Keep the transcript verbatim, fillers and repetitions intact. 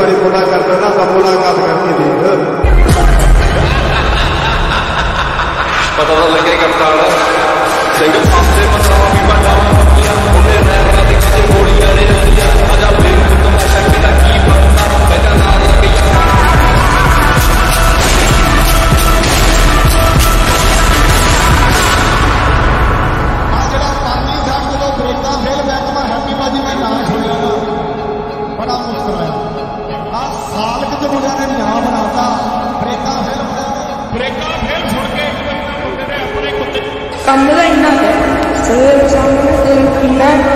वाली मुलाकात करना तो मुलाकात करके देख पता तो लगे कप्तान सिंह पासे पता भी बड़ा पतिया मुझे रहना दिखते गोलियां रे रतिया आजा फिर तुम शक्ति की बनना बेटा ना लगे आज जरा पानी साहब जो ब्रेका फेल बैक में हैप्पी बाजी में नाम सुनिया बड़ा मुस्कुराया आज साल के जो मुझे ने नाम बनाता ब्रेका फेल ब्रेका फेल सुन के ਕੰਮ ਦਾ ਇੰਨਾ ਹੈ ਸਵੇਰ ਸ਼ਾਮ ਨੂੰ